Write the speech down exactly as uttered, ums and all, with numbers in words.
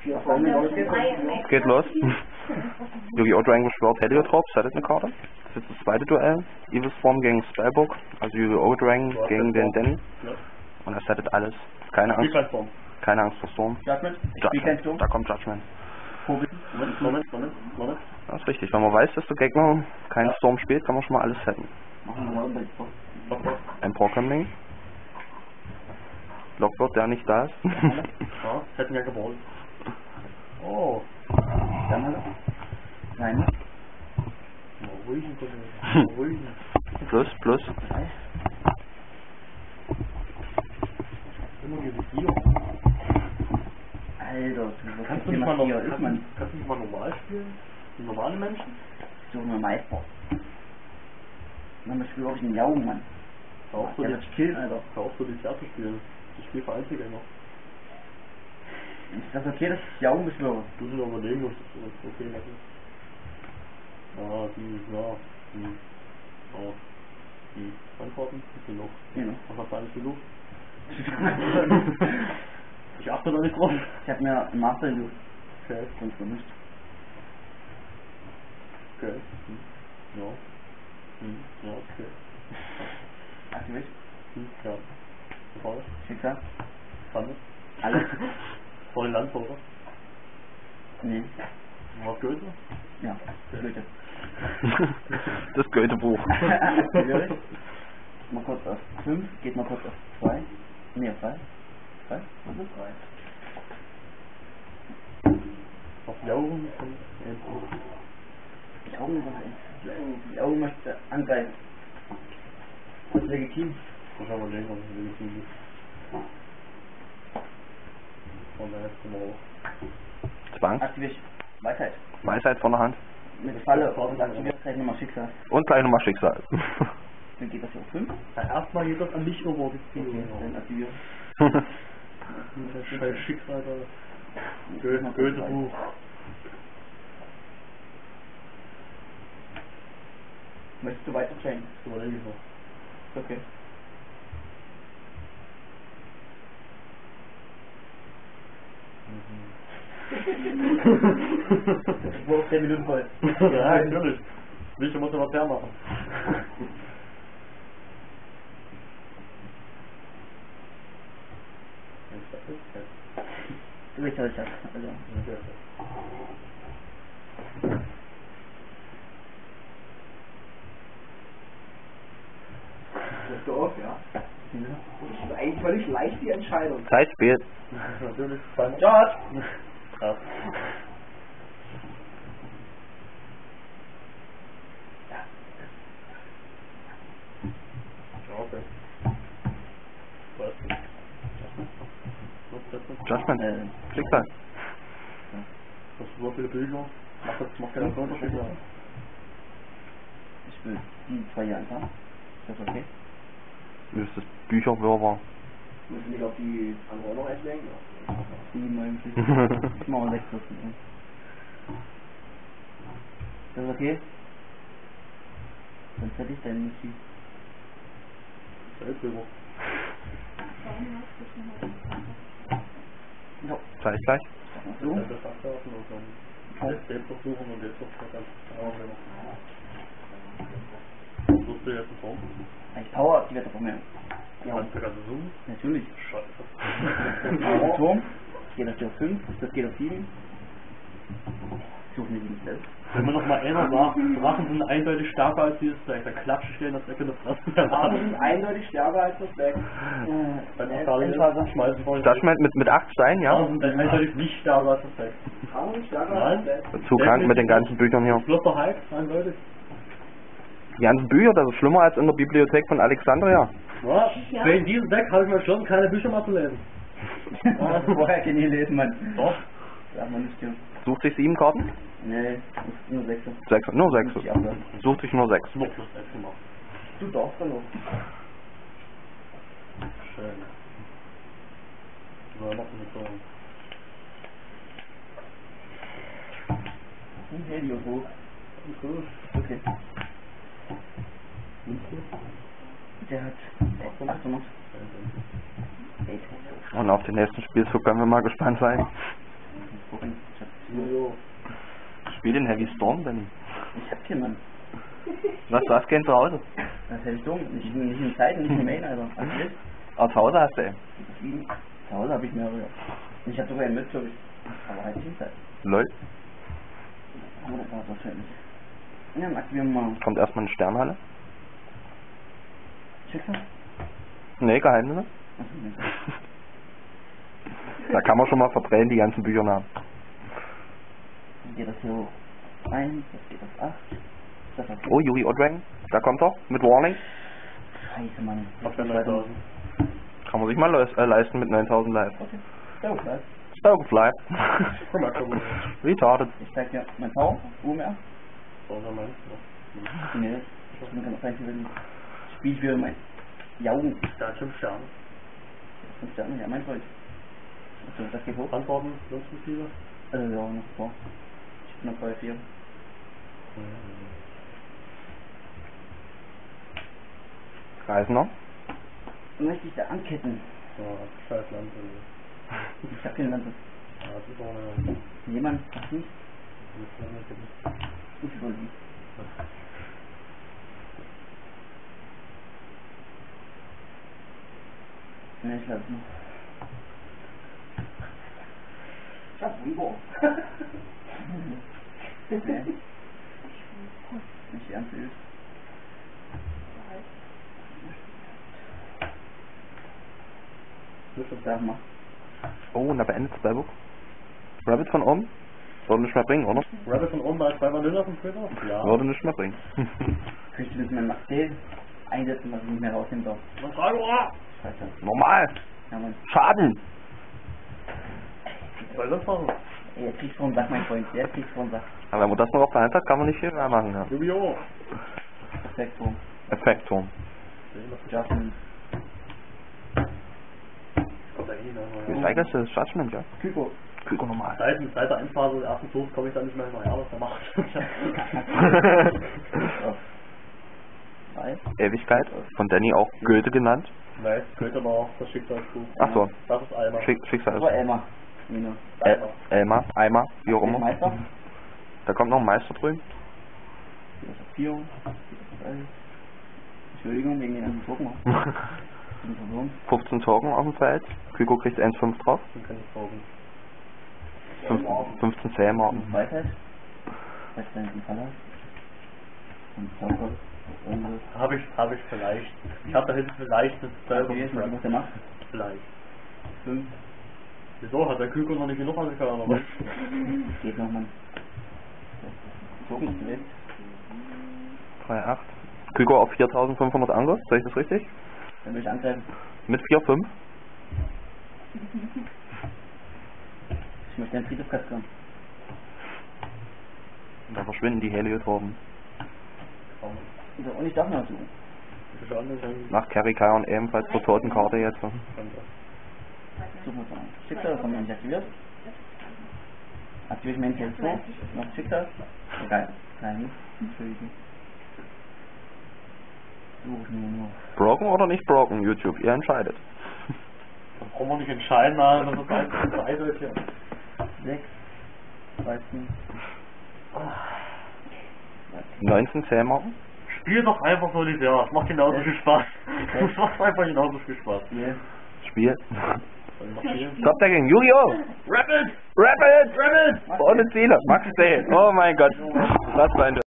Es geht los. Yu-Gi-Oh! Dragon beschwört Heliotrop, settet eine Karte. Das ist jetzt das zweite Duell. Evil Swarm gegen Spellbook, also Yu-Gi-Oh! Dragon gegen den Danny. Und er settet alles. Keine Angst. Keine Angst vor Storm. Judgment? Judgment. Da kommt Judgment. Moment, Moment, Moment, Moment. Das ist richtig. Wenn man weiß, dass der Gegner keinen Storm spielt, kann man schon mal alles setten. Ein Programming. Lockbot, der nicht da ist. Ja, hätten ja gewollt. Oh. Dann mal. Nein. Mal ruhigen, mal ruhigen. Plus, plus. Immer diese vier. Alter, du kannst du nicht mal, noch, kannst, man. kannst du nicht mal normal spielen? Die normalen Menschen? So nur Meister. Dann spiel ich einen Jaugen, Mann. Hör auf so die killen, Alter. Hör auf so die Zerte spielen. Ich spiele für Einzelgänger. Ist das okay, dass ich Jaugen beschwöre? Du musst überlegen, was das okay ist. Ah, die, ja, die. Ah, die Antworten, die sind noch. Genau. Was hast du eigentlich genug? Ich achte da nicht drauf. Ich hab mir einen Master gesucht. Okay. Ganz gemischt. Okay. Hm. Ja. Hm. Ja, okay. Aktiviert? Hm. Ja. Voll. Schicksal? Pfanne? Alles? Voll Land, oder? Nee. War Goethe? Ja, Goethe. Das Goethe-Buch. Aktiviert? Mal kurz auf fünf, geht mal kurz auf zwei. Nee, auf drei. drei? Also drei. Auf Jaugen und die Augen, die Augen möchte angreifen. Das ist legitim. Ich muss aber legen, ob es legitim ist. Von der Hälfte mal hoch. Zwang. Aktiviert. Weisheit. Weisheit von der Hand. Mit Falle und aktiviert gleich nochmal Schicksal. Und gleich nochmal Schicksal. Dann geht das hier auf fünf. Ja, erstmal geht das an mich über. Okay, dann aktivieren. Scheiß Schicksal da. Goethe-Buch. Möchtest du weiter chainen? Das überlege ich noch. Okay. Ich brauche zehn Minuten voll. Ja, natürlich. Micha muss noch was her machen. Du bist halt das. Also. Das du auf, ja? Das ist eigentlich völlig leicht die Entscheidung. Zeitspiel. Natürlich. George! Krass. Okay. Was? Judgment. Äh, Schicksal. Hast du so viele Bücher? Mach das, mach keine Unterschiede. Ich will die zwei hier einfach. Ist das okay? Ist das Bücherwürmer? Müssen wir nicht auf die andere noch einschlägen? sieben eigentlich. Ich mache mal sechs Listen. Ist das okay? Sonst hätte ich deinen nicht viel. Selbstüber. Ja. Gleich, gleich. So. Das abwarten und dann alles selbst versuchen und jetzt noch ganz klar. Suchst du jetzt einen Form? Ich Power aktiviert von mir. Ja. Kannst du gerade zoomen? Natürlich. Scheiße. Turm. Geht auf fünf, das geht auf sieben. Suchen wir die selbst. Wenn man noch mal einer sagt, Drachen sind eindeutig stärker als dieses Deck, dann klatsche ich dir in das Deck in das Fresse. Drachen sind eindeutig stärker als das Deck. Dann schmeiße ich vorhin. Judgment mit, mit acht Steinen, ja? Drachen sind eindeutig nicht stärker als das Deck. Drachen sind stärker als das Deck. Zu krank mit den ganzen Büchern hier. Flotter Hype, eindeutig. Die ganzen Bücher, das ist schlimmer als in der Bibliothek von Alexandria. Ja, ja. Wegen diesem Deck habe ich mir beschlossen, keine Bücher mehr zu lesen. Ja, vorher kann ich lesen, Mann. Doch. Sag mal nicht hier. Sucht sich sieben Karten? Nee, nur sechs. Sechs, nur sechs. Sucht sich nur sechs. Noch plus sechs gemacht. Du darfst dann noch. Schön. So, machen wir so. Ein Helio hoch. Cool. Okay. Der hat acht gemacht. Und auf den nächsten Spielzug können wir mal gespannt sein. Gucken, ich hab Jojo. Spiel den Heavy Storm, Danny. Ich hab keinen, Mann. Was, du hast keinen zu Hause? Das ist Heavy Storm, nicht, nicht in Zeiten, nicht in Main, Alter. Also das? Aber zu Hause hast du ey. Zu Hause hab ich mehrere. Ich hab sogar einen mit, glaube ich. Aber halt nicht in Zeit. Lol. Aber das war wahrscheinlich. Ja, dann aktivieren wir mal. Kommt erstmal eine Sternhalle. Schicksal? Nee, Geheimnisse. Achso, nee. Da kann man schon mal verdrehen, die ganzen Bücher nach. Dann geht das hier hoch. eins, das geht auf acht. Das auf Oh, Yu-Gi-Oh! Dragon. Da kommt er. Mit Warning. Scheiße, Mann. Auf der neuntausend. Kann man sich mal leis äh, leisten mit neuntausend Live. Okay. So, das. Stokefly. Guck mal, guck mal. Retarded. Ich zeig dir mein Power. U mehr. So, dann meinst du. Nee, ich bin ganz rein für Spiel ich wieder mein Jaugen. Der hat fünf Sterne. fünf Sterne, ja, mein Freund. Achso, das geht hoch. Antworten, Nutzungsziele? Äh, ja, noch vor. Ich bin noch bei vier. Reisender. Möchte ich da anketten? Ja, scheiß Land. irgendwie. Ich hab kein Land. Ja, das ist auch eine... Jemand? Ach nicht? Das Ich will die. Ne, ich lasse noch. Ich hab Wunder. Ne. Nicht ernst ist. Was sag mal? Oh, und da beendet Spellbook. Rabbit von oben. Würde nicht mehr bringen, oder? Rabbit von oben bei zwei Vanilla von Twitter? Ja. Würde nicht mehr bringen. Könntest du das mit Maxel einsetzen, was ich nicht mehr rausnehmen darf? Was frage ich? Scheiße. Normal. Ja, Mann. Schaden. Was soll das machen? Ey, jetzt kriegst du einen Sack, mein Freund. Jetzt kriegst du einen Sack. Aber wenn man das noch auf der Hand hat, kann man nicht viel mehr machen. Ja. Yu-Gi-Oh! Perfekt, so. Effektturm. Justin. Kommt da eh Wie noch. steigerst du das Judgment, ja? Kyko. Kyko normal. Seit, seit der Endphase des ersten Tours komme ich dann nicht mehr hinterher, was er macht. Drei. Ewigkeit. Von Danny auch Goethe genannt. Nein, könnte aber auch das Schicksalsbuch. Ach so. Das ist Eimer. Schick, Schicksal. Das war Elmar. Nino. El Elmar, Eimer, wie auch Der immer. Meister. Da kommt noch ein Meister drüben. Hier ist auf vier. Hier ist auf elf. Entschuldigung, wegen den ganzen Token. Ich bin verwirrt. fünfzehn Token auf dem Feld. Kyko kriegt eins Komma fünf drauf. Dann kann ich saugen. fünfzehn, fünfzehn Zählmarken. Und Weisheit. Falls du einen Fall hast. Und Zauber. Irgendwas. Habe ich, habe ich vielleicht. Ich habe da hinten vielleicht eine Spell Okay, jetzt mal, was der macht. Vielleicht. Fünf. Wieso? Hat der Küken noch nicht genug an sich oder was? Geht noch, Mann. Token ist gewählt. drei Komma acht. Kyko auf viertausendfünfhundert Angriff. Sehe ich das richtig? Dann will ich angreifen. Mit vier Komma fünf. Ich möchte einen Friedhof kastrieren. Und da verschwinden die Heliotropen. So, und ich darf noch suchen. Macht Carry Kyon ebenfalls zur Totenkarte jetzt. Suchen wir uns an. Schicksal, das haben wir nicht aktiviert. Aktiviere ich mein T zwei. Noch Schicksal. Egal. Nein, Entschuldigung. Suchen wir nur. Broken oder nicht broken, YouTube? Ihr entscheidet. Das brauchen wir nicht entscheiden, Mann. Das ist einfach ein Eiselchen. sechs. dreizehn. neunzehn Zählmarken. Spiel doch einfach solitär. Es macht genauso viel Spaß. Es macht einfach genauso viel Spaß. Hier. Spiel. Soll ich noch spielen? Top Decking. Yu-Gi-Oh! Rapid! Rapid! Rapid! Ohne Ziele. Max Day. Oh mein Gott. Was für ein